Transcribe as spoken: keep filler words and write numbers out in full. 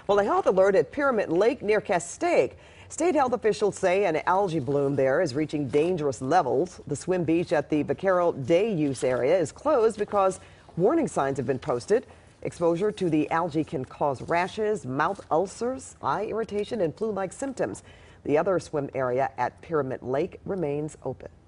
Well, a health alert at Pyramid Lake near Castaic. State health officials say an algae bloom there is reaching dangerous levels. The swim beach at the Vaquero Day Use area is closed because warning signs have been posted. Exposure to the algae can cause rashes, mouth ulcers, eye irritation, and flu-like symptoms. The other swim area at Pyramid Lake remains open.